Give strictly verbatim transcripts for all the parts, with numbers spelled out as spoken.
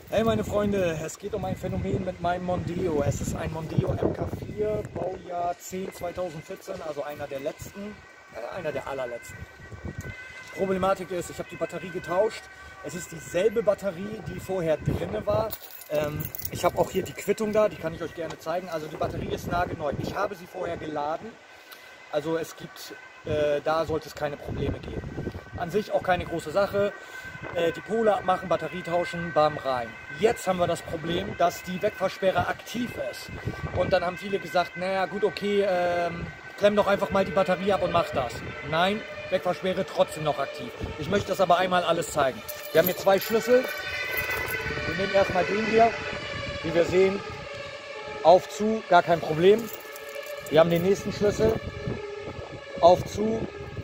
Hey meine Freunde, es geht um ein Phänomen mit meinem Mondeo. Es ist ein Mondeo M K vier, Baujahr zehn zweitausendvierzehn, also einer der letzten, äh, einer der allerletzten. Problematik ist, ich habe die Batterie getauscht. Es ist dieselbe Batterie, die vorher drin war. Ähm, ich habe auch hier die Quittung da, die kann ich euch gerne zeigen. Also die Batterie ist nagelneu. Ich habe sie vorher geladen. Also es gibt, äh, da sollte es keine Probleme geben. An sich auch keine große Sache. Äh, die Pole abmachen, Batterie tauschen, bam, rein. Jetzt haben wir das Problem, dass die Wegfahrsperre aktiv ist. Und dann haben viele gesagt, naja gut, okay, ähm, klemm doch einfach mal die Batterie ab und mach das. Nein, Wegfahrsperre trotzdem noch aktiv. Ich möchte das aber einmal alles zeigen. Wir haben hier zwei Schlüssel. Wir nehmen erstmal den hier. Wie wir sehen, auf, zu, gar kein Problem. Wir haben den nächsten Schlüssel. Auf, zu,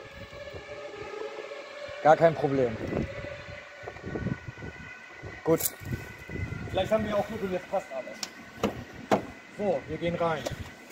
gar kein Problem. Gut. Vielleicht haben wir auch Glück und jetzt passt alles. So, wir gehen rein.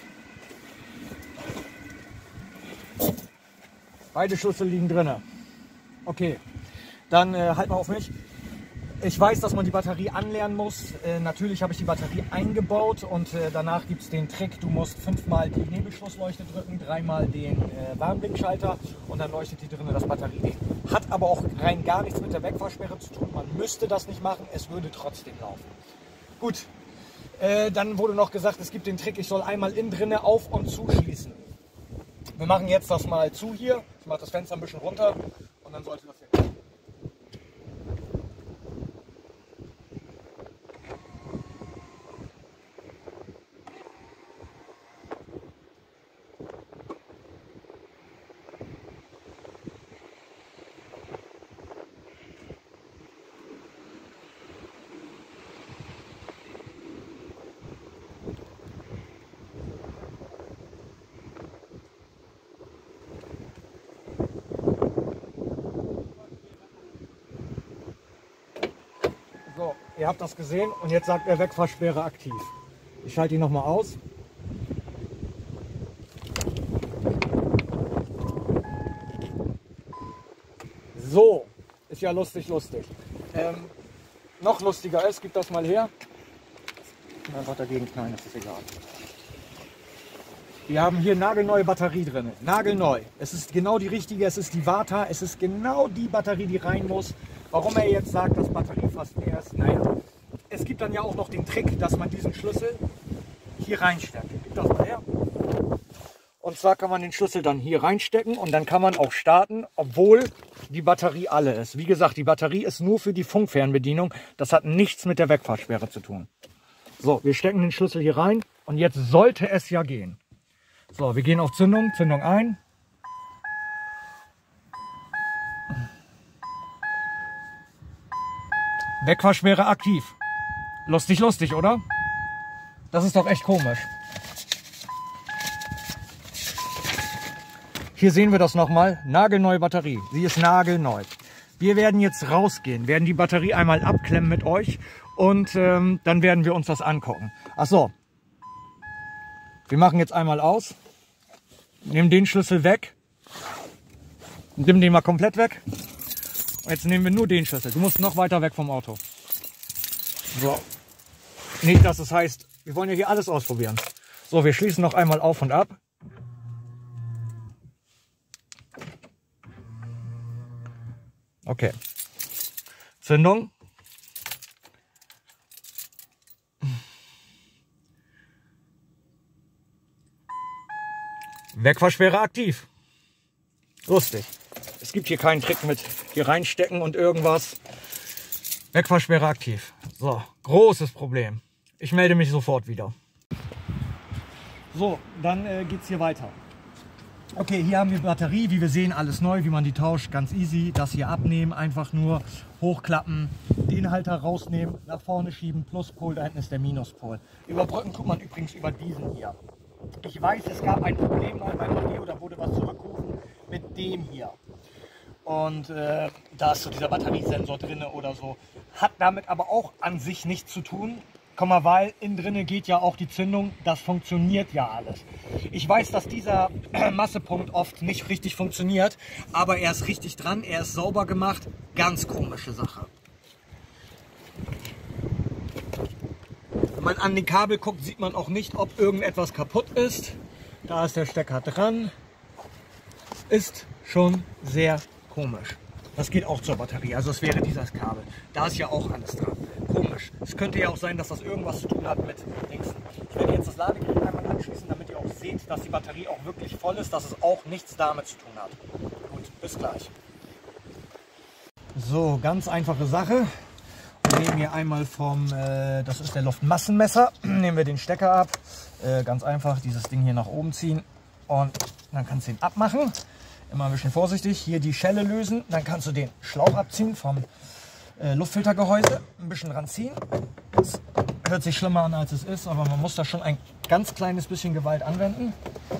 Beide Schlüssel liegen drin. Okay, dann äh, halt mal auf mich. Ich weiß, dass man die Batterie anlernen muss. Äh, natürlich habe ich die Batterie eingebaut und äh, danach gibt es den Trick, du musst fünfmal die Nebelschlussleuchte drücken, dreimal den äh, Warnblinkschalter und dann leuchtet die drinnen das Batterieding. Hat aber auch rein gar nichts mit der Wegfahrsperre zu tun. Man müsste das nicht machen, es würde trotzdem laufen. Gut, äh, dann wurde noch gesagt, es gibt den Trick, ich soll einmal innen drinne auf- und zuschließen. Wir machen jetzt das mal zu hier. Ich mache das Fenster ein bisschen runter und dann sollte das hier. So, ihr habt das gesehen und jetzt sagt er Wegfahrsperre aktiv. Ich schalte ihn nochmal aus. So, ist ja lustig, lustig. Ähm, noch lustiger ist, gib das mal her. Einfach dagegen knallen, das ist egal. Wir haben hier nagelneue Batterie drin. Nagelneu. Es ist genau die richtige, es ist die Vata, es ist genau die Batterie, die rein muss. Warum er jetzt sagt, dass Batterie fast leer ist, naja. Es gibt dann ja auch noch den Trick, dass man diesen Schlüssel hier reinsteckt. Gib das mal her. Und zwar kann man den Schlüssel dann hier reinstecken und dann kann man auch starten, obwohl die Batterie alle ist. Wie gesagt, die Batterie ist nur für die Funkfernbedienung. Das hat nichts mit der Wegfahrsperre zu tun. So, wir stecken den Schlüssel hier rein und jetzt sollte es ja gehen. So, wir gehen auf Zündung, Zündung ein. Wegfahrsperre aktiv. Lustig, lustig, oder? Das ist doch echt komisch. Hier sehen wir das nochmal. Nagelneue Batterie. Sie ist nagelneu. Wir werden jetzt rausgehen, werden die Batterie einmal abklemmen mit euch und ähm, dann werden wir uns das angucken. Ach so. Wir machen jetzt einmal aus. Nehmen den Schlüssel weg. Nimm den mal komplett weg. Und jetzt nehmen wir nur den Schlüssel. Du musst noch weiter weg vom Auto. So. Nicht, dass es heißt, wir wollen ja hier alles ausprobieren. So, wir schließen noch einmal auf und ab. Okay. Zündung. Wegfahrsperre aktiv. Lustig. Es gibt hier keinen Trick mit hier reinstecken und irgendwas. Wegfahrsperre aktiv. So, großes Problem. Ich melde mich sofort wieder. So, dann äh, geht es hier weiter. Okay, hier haben wir Batterie, wie wir sehen, alles neu, wie man die tauscht, ganz easy. Das hier abnehmen, einfach nur hochklappen, den Halter rausnehmen, nach vorne schieben, Pluspol, da hinten ist der Minuspol. Überbrücken tut man übrigens über diesen hier. Ich weiß, es gab ein Problem mal beim Video, da wurde was zurückgerufen mit dem hier. Und äh, da ist so dieser Batteriesensor drin oder so. Hat damit aber auch an sich nichts zu tun. Komm mal, weil innen drinne geht ja auch die Zündung, das funktioniert ja alles. Ich weiß, dass dieser Massepunkt oft nicht richtig funktioniert, aber er ist richtig dran, er ist sauber gemacht, ganz komische Sache. man an den Kabel guckt, sieht man auch nicht, ob irgendetwas kaputt ist. Da ist der Stecker dran. Ist schon sehr komisch. Das geht auch zur Batterie, also es wäre dieses Kabel. Da ist ja auch alles dran. Komisch. Es könnte ja auch sein, dass das irgendwas zu tun hat mit Dingsen. Ich werde jetzt das Ladegerät einmal anschließen, damit ihr auch seht, dass die Batterie auch wirklich voll ist, dass es auch nichts damit zu tun hat. Gut, bis gleich. So, ganz einfache Sache. Wir nehmen hier einmal vom, äh, das ist der Luftmassenmesser, nehmen wir den Stecker ab. Äh, ganz einfach, dieses Ding hier nach oben ziehen und dann kannst du ihn abmachen. Immer ein bisschen vorsichtig, hier die Schelle lösen, dann kannst du den Schlauch abziehen vom äh, Luftfiltergehäuse, ein bisschen ranziehen. Das hört sich schlimmer an, als es ist, aber man muss da schon ein ganz kleines bisschen Gewalt anwenden,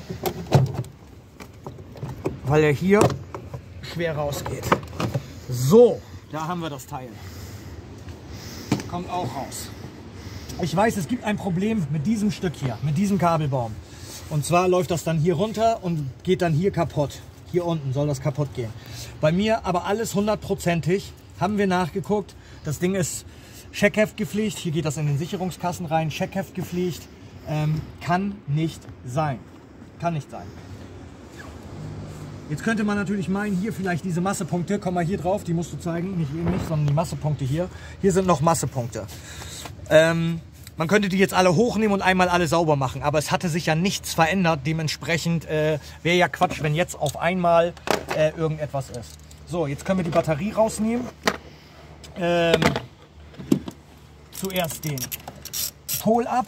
weil er hier schwer rausgeht. So, da haben wir das Teil. Kommt auch raus. Ich weiß, es gibt ein Problem mit diesem Stück hier, mit diesem Kabelbaum. Und zwar läuft das dann hier runter und geht dann hier kaputt. Hier unten soll das kaputt gehen. Bei mir aber alles hundertprozentig. Haben wir nachgeguckt. Das Ding ist Scheckheft gepflegt. Hier geht das in den Sicherungskasten rein. Scheckheft gepflegt. Ähm, kann nicht sein. Kann nicht sein. Jetzt könnte man natürlich meinen, hier vielleicht diese Massepunkte, komm mal hier drauf, die musst du zeigen, nicht eben nicht, sondern die Massepunkte hier. Hier sind noch Massepunkte. Ähm, man könnte die jetzt alle hochnehmen und einmal alle sauber machen, aber es hatte sich ja nichts verändert. Dementsprechend äh, wäre ja Quatsch, wenn jetzt auf einmal äh, irgendetwas ist. So, jetzt können wir die Batterie rausnehmen. Ähm, zuerst den Pol ab.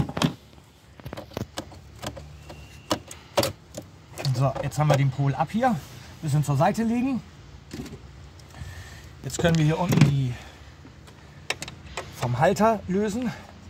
So, jetzt haben wir den Pol ab hier. Ein bisschen zur Seite legen. Jetzt können wir hier unten die vom Halter lösen.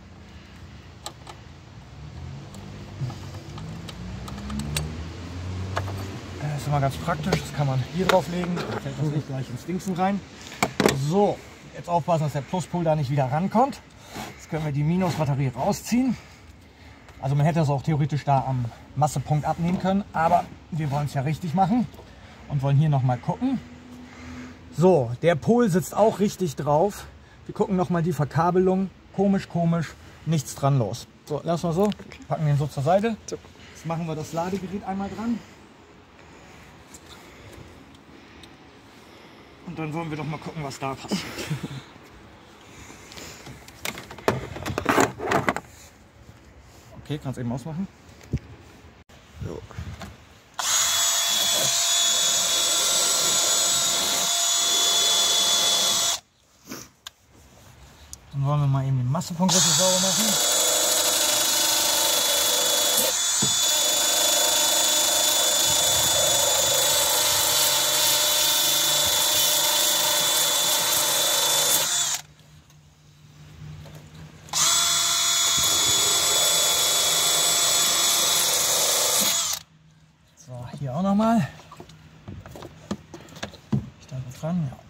Das ist immer ganz praktisch. Das kann man hier drauf legen. Dann fällt das nicht gleich ins Dingsen rein. So, jetzt aufpassen, dass der Pluspol da nicht wieder rankommt. Jetzt können wir die Minusbatterie rausziehen. Also man hätte das auch theoretisch da am Massepunkt abnehmen können, aber wir wollen es ja richtig machen und wollen hier noch mal gucken. So, der Pol sitzt auch richtig drauf. Wir gucken noch mal die Verkabelung. Komisch, komisch, nichts dran los. So, lassen wir so, packen den so zur Seite. Jetzt machen wir das Ladegerät einmal dran. Und dann wollen wir doch mal gucken, was da passiert. Okay, kannst eben ausmachen. So. Dann wollen wir mal eben den Massepunkt richtig sauber machen. Hier auch noch mal. Ich da dran, ja.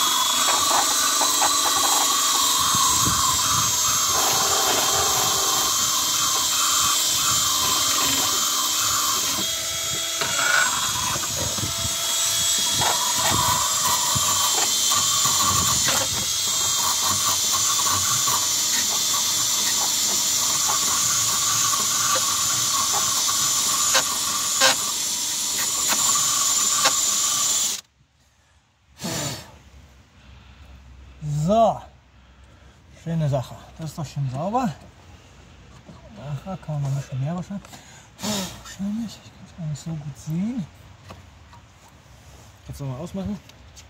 So, schöne Sache. Das ist doch schon sauber. Da kann man noch ein bisschen mehr waschen. Wahrscheinlich, ich kann es gar nicht so gut sehen. Jetzt noch mal ausmachen.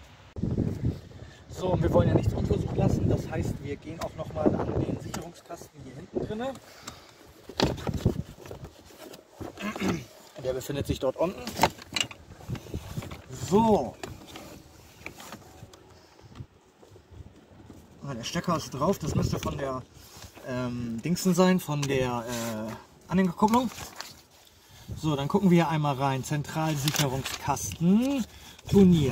So, und wir wollen ja nichts unversucht lassen. Das heißt, wir gehen auch noch mal an den Sicherungskasten hier hinten drin. Der befindet sich dort unten. So. Der Stecker ist drauf, das müsste von der ähm, Dingsen sein, von der äh, Anhängerkupplung. So, dann gucken wir hier einmal rein. Zentralsicherungskasten, Turnier.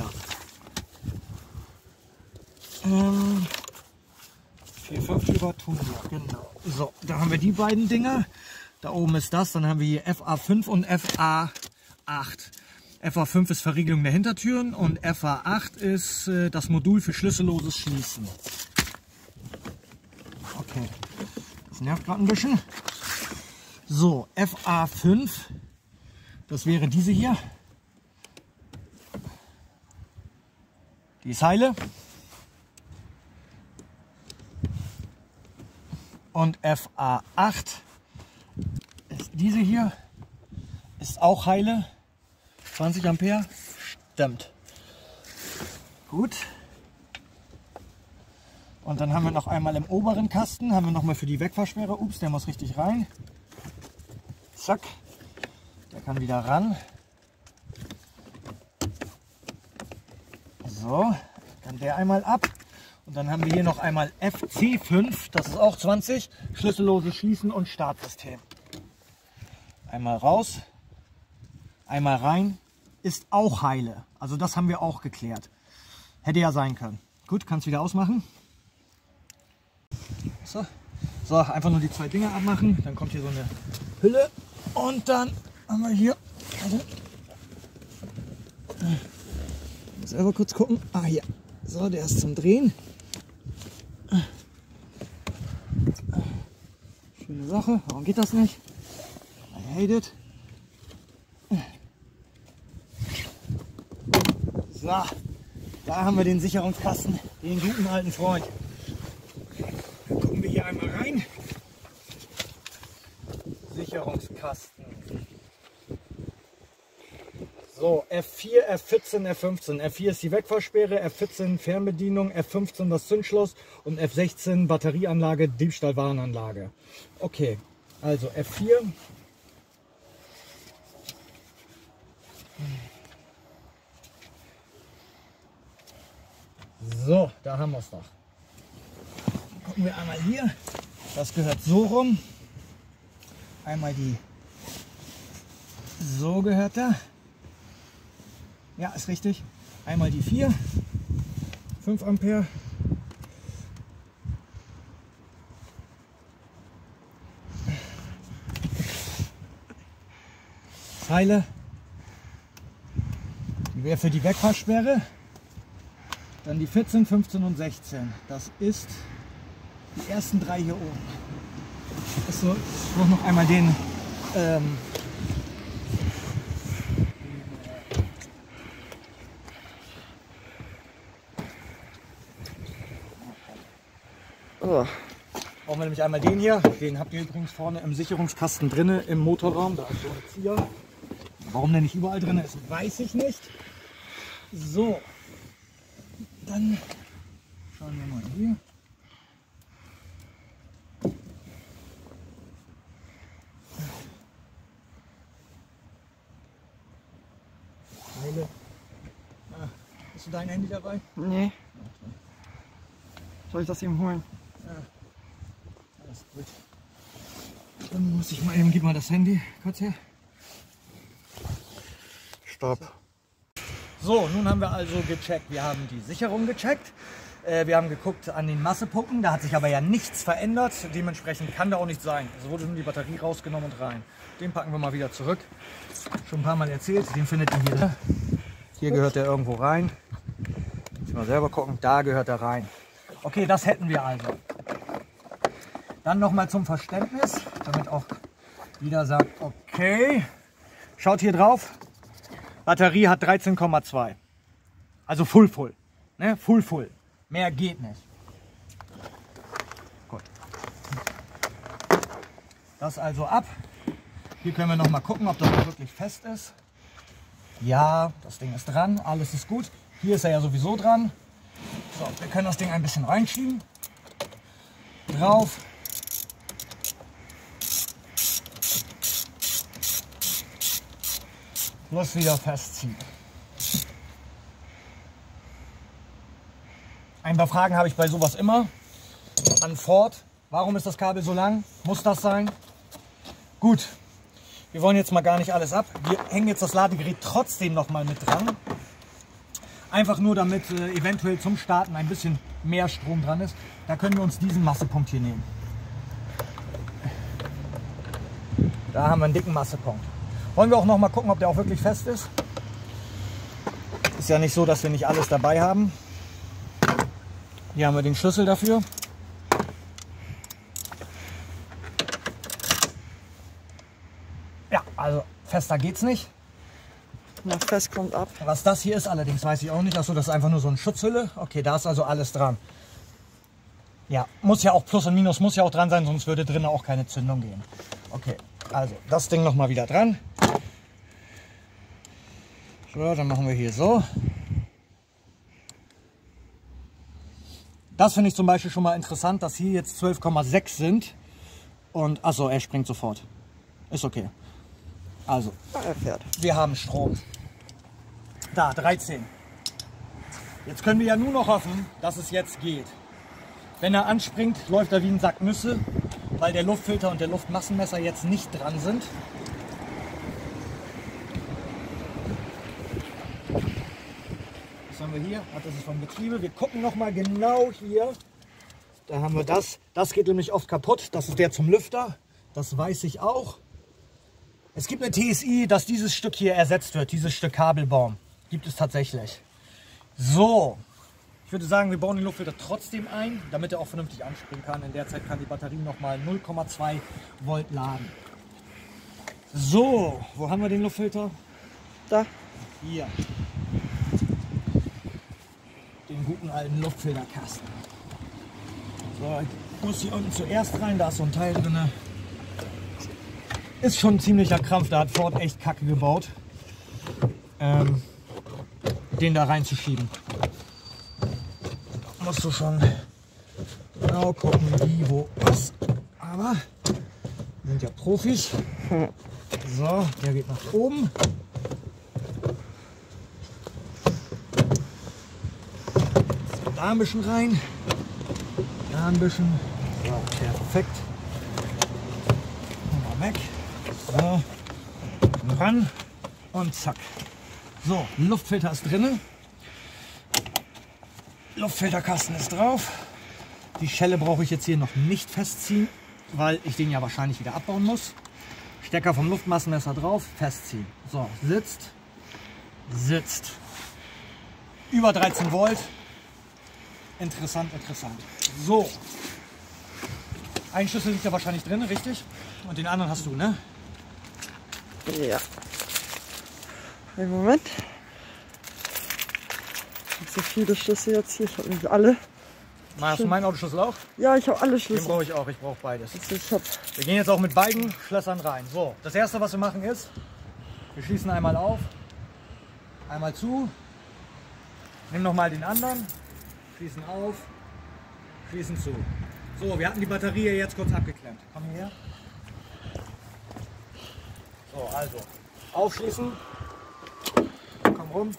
Ähm, vier fünf über Turnier, genau. So, da haben wir die beiden Dinger. Da oben ist das, dann haben wir hier F A fünf und F A acht. F A fünf ist Verriegelung der Hintertüren und F A acht ist äh, das Modul für schlüsselloses Schließen. Okay, Das nervt gerade ein bisschen. So, F A fünf, das wäre diese hier. Die ist heile. Und F A acht ist diese hier. Ist auch heile. zwanzig Ampere. Stimmt. Gut. Und dann haben wir noch einmal im oberen Kasten, haben wir noch mal für die Wegfahrsperre. Ups, der muss richtig rein. Zack. Der kann wieder ran. So, kann der einmal ab. Und dann haben wir hier noch einmal F C fünf, das ist auch zwanzig, schlüsselloses Schließen und Startsystem. Einmal raus, einmal rein, ist auch heile. Also das haben wir auch geklärt. Hätte ja sein können. Gut, kannst wieder ausmachen. So, so, einfach nur die zwei Dinger abmachen. Dann kommt hier so eine Hülle. Und dann haben wir hier, also, selber kurz gucken. Ah, hier. So, der ist zum Drehen. Schöne Sache. Warum geht das nicht? I hate it. So, da haben wir den Sicherungskasten, den guten alten Freund. Dann gucken wir hier einmal rein. Sicherungskasten. So, F vier, F vierzehn, F fünfzehn. F vier ist die Wegfahrsperre, F vierzehn Fernbedienung, F fünfzehn das Zündschloss und F sechzehn Batterieanlage, Diebstahlwarnanlage. Okay, also F vier. So, da haben wir es doch. Gucken wir einmal hier. Das gehört so rum. Einmal die. So gehört da. Ja, ist richtig. Einmal die vier. fünf Ampere. Zeile. Die wäre für die Wegfahrsperre. Dann die vierzehn, fünfzehn und sechzehn. Das ist die ersten drei hier oben. Achso, ich brauche noch einmal den ähm, oh. Brauchen wir nämlich einmal den hier. Den habt ihr übrigens vorne im Sicherungskasten drinne im Motorraum. Da ist so ein Zieher. Warum der nicht überall drin ist, weiß ich nicht. So. Dann schauen wir mal hier. Teile. Ah, hast du dein Handy dabei? Nee. Soll ich das ihm holen? Ja. Alles gut. Dann muss ich mal eben, gib mal das Handy kurz her. Stopp. So, nun haben wir also gecheckt. Wir haben die Sicherung gecheckt. Äh, wir haben geguckt an den Massepunkten. Da hat sich aber ja nichts verändert. Dementsprechend kann da auch nichts sein. Es wurde nur die Batterie rausgenommen und rein. Den packen wir mal wieder zurück. Schon ein paar Mal erzählt. Den findet ihr hier. Hier gehört der irgendwo rein. Muss ich mal selber gucken. Da gehört er rein. Okay, das hätten wir also. Dann nochmal zum Verständnis, damit auch jeder sagt, okay. Schaut hier drauf. Batterie hat dreizehn Komma zwei. Also Full Full. Ne? Full Full. Mehr geht nicht. Gut. Das also ab. Hier können wir noch mal gucken, ob das wirklich fest ist. Ja, das Ding ist dran. Alles ist gut. Hier ist er ja sowieso dran. So, wir können das Ding ein bisschen reinschieben. Drauf. Plus wieder festziehen. Ein paar Fragen habe ich bei sowas immer. An Ford. Warum ist das Kabel so lang? Muss das sein? Gut. Wir wollen jetzt mal gar nicht alles ab. Wir hängen jetzt das Ladegerät trotzdem noch mal mit dran. Einfach nur, damit äh, eventuell zum Starten ein bisschen mehr Strom dran ist. Da können wir uns diesen Massepunkt hier nehmen. Da haben wir einen dicken Massepunkt. Wollen wir auch noch mal gucken, ob der auch wirklich fest ist. Ist ja nicht so, dass wir nicht alles dabei haben. Hier haben wir den Schlüssel dafür. Also fester geht's nicht. Na, fest kommt ab. Was das hier ist allerdings, weiß ich auch nicht. Achso, das ist einfach nur so eine Schutzhülle. Okay, da ist also alles dran. Ja, muss ja auch Plus und Minus muss ja auch dran sein, sonst würde drinnen auch keine Zündung gehen. Okay, also das Ding noch mal wieder dran. So, dann machen wir hier so. Das finde ich zum Beispiel schon mal interessant, dass hier jetzt zwölf Komma sechs sind. Und achso, er springt sofort. Ist okay. Also, Er fährt. wir haben Strom. Da, dreizehn. Jetzt können wir ja nur noch hoffen, dass es jetzt geht. Wenn er anspringt, läuft er wie ein Sack Nüsse, weil der Luftfilter und der Luftmassenmesser jetzt nicht dran sind. Was haben wir hier? Ah, das ist vom Getriebe. Wir gucken noch mal genau hier. Da haben wir das. Das geht nämlich oft kaputt. Das ist der zum Lüfter. Das weiß ich auch. Es gibt eine T S I, dass dieses Stück hier ersetzt wird. Dieses Stück Kabelbaum. Gibt es tatsächlich. So. Ich würde sagen, wir bauen den Luftfilter trotzdem ein, damit er auch vernünftig anspringen kann. In der Zeit kann die Batterie noch mal null Komma zwei Volt laden. So, wo haben wir den Luftfilter? Da. Hier. Den guten alten Luftfilterkasten. So, ich muss hier unten zuerst rein, da ist so ein Teil drin. Ist schon ein ziemlicher Krampf, da hat Ford echt Kacke gebaut. Ähm, den da reinzuschieben. Musst du schon genau gucken, wie, wo, was. Aber wir sind ja Profis. So, der geht nach oben. So, da ein bisschen rein. Da ein bisschen. So, perfekt. Mal weg. So, ran und zack. So, Luftfilter ist drin. Luftfilterkasten ist drauf. Die Schelle brauche ich jetzt hier noch nicht festziehen, weil ich den ja wahrscheinlich wieder abbauen muss. Stecker vom Luftmassenmesser drauf, festziehen. So, sitzt, sitzt. Über dreizehn Volt. Interessant, interessant. So. Ein Schlüssel liegt da wahrscheinlich drin, richtig? Und den anderen hast du, ne? Ja. Einen Moment. So viele Schlüssel jetzt hier, ich habe nicht alle. Hast du meinen Autoschlüssel auch? Ja, ich habe alle Den Schlüssel. brauche ich auch, ich brauche beides. Also ich hab, Wir gehen jetzt auch mit beiden Schlössern rein. So, das erste, was wir machen ist, wir schließen einmal auf, einmal zu, nehmen nochmal den anderen, schließen auf, schließen zu. So, wir hatten die Batterie jetzt kurz abgeklemmt. Komm her. So, also, aufschließen, komm rum.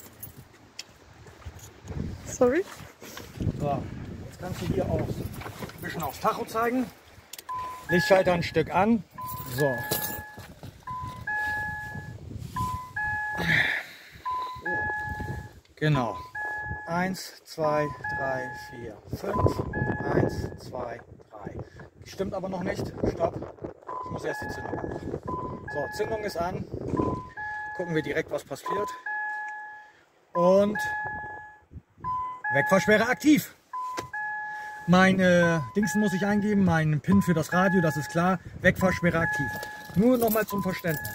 sorry. So, jetzt kannst du hier auch ein bisschen aufs Tacho zeigen. Lichtschalter ein Stück an. So. Genau. Eins, zwei, drei, vier, fünf. Eins, zwei, drei. Stimmt aber noch nicht. Stopp. Ich muss erst die Zündung anmachen. So, Zündung ist an. Gucken wir direkt, was passiert. Und Wegfahrsperre aktiv. Mein äh, Dingsen muss ich eingeben, mein PIN für das Radio, das ist klar. Wegfahrsperre aktiv. Nur nochmal zum Verständnis.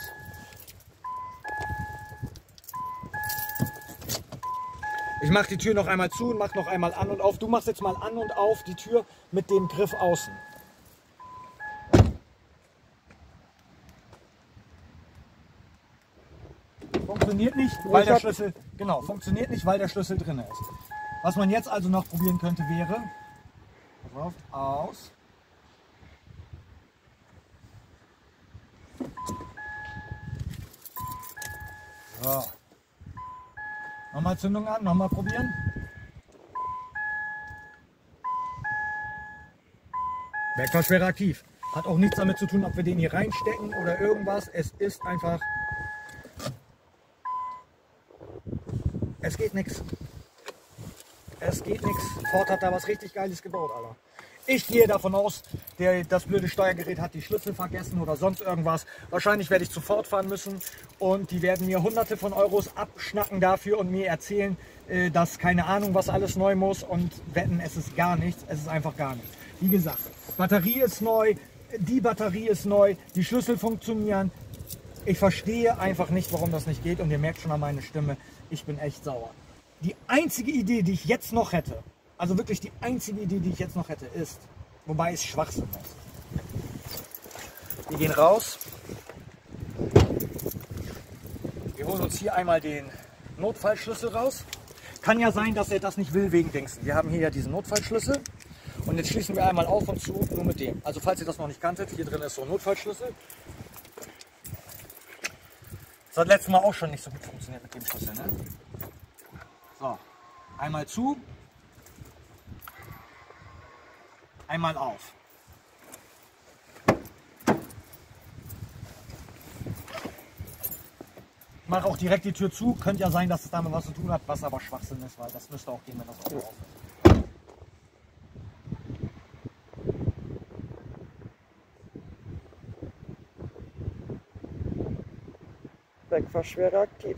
Ich mache die Tür noch einmal zu und mache noch einmal an und auf. Du machst jetzt mal an und auf die Tür mit dem Griff außen. Funktioniert nicht, weil der Schlüssel, genau, funktioniert nicht, weil der Schlüssel drin ist. Was man jetzt also noch probieren könnte wäre, pass auf, aus. So. Nochmal Zündung an, nochmal probieren. Wegfahrsperre aktiv. Hat auch nichts damit zu tun, ob wir den hier reinstecken oder irgendwas. Es ist einfach... Es geht nichts. Es geht nichts. Ford hat da was richtig Geiles gebaut, Alter. Ich gehe davon aus, der, das blöde Steuergerät hat die Schlüssel vergessen oder sonst irgendwas. Wahrscheinlich werde ich zu Ford fahren müssen und die werden mir hunderte von Euros abschnacken dafür und mir erzählen, äh, dass keine Ahnung, was alles neu muss und wetten, es ist gar nichts. Es ist einfach gar nichts. Wie gesagt, Batterie ist neu, die Batterie ist neu, die Schlüssel funktionieren. Ich verstehe einfach nicht, warum das nicht geht und ihr merkt schon an meiner Stimme, ich bin echt sauer. Die einzige Idee, die ich jetzt noch hätte, also wirklich die einzige Idee, die ich jetzt noch hätte, ist, wobei es Schwachsinn ist. Wir gehen raus. Wir holen uns hier einmal den Notfallschlüssel raus. Kann ja sein, dass er das nicht will wegen Dingsen. Wir haben hier ja diesen Notfallschlüssel. Und jetzt schließen wir einmal auf und zu, nur mit dem. Also falls ihr das noch nicht kanntet, hier drin ist so ein Notfallschlüssel. Das hat letztes Mal auch schon nicht so gut funktioniert mit dem Schlüssel. Ne? So, einmal zu, einmal auf. Ich mache auch direkt die Tür zu. Könnte ja sein, dass es damit was zu tun hat, was aber Schwachsinn ist, weil das müsste auch gehen, wenn das Auto auf ist. Wegfahrsperre aktiv.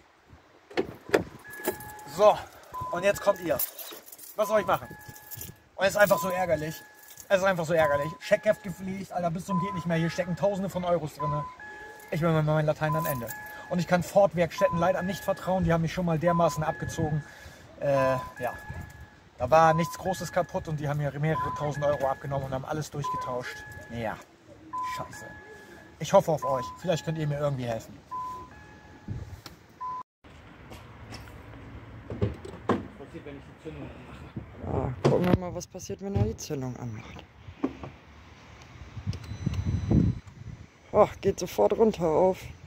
So, und jetzt kommt ihr. Was soll ich machen? Und es ist einfach so ärgerlich. Es ist einfach so ärgerlich. Scheckheft gepflegt, Alter, bis zum geht nicht mehr. Hier stecken Tausende von Euros drin. Ich bin mit meinem Latein am Ende. Und ich kann Ford-Werkstätten leider nicht vertrauen. Die haben mich schon mal dermaßen abgezogen. Äh, ja. Da war nichts Großes kaputt und die haben mir mehrere tausend Euro abgenommen und haben alles durchgetauscht. Ja, scheiße. Ich hoffe auf euch. Vielleicht könnt ihr mir irgendwie helfen. Wenn ich die Zündung anmache. Ja, gucken wir mal, was passiert, wenn er die Zündung anmacht. Oh, geht sofort runter auf.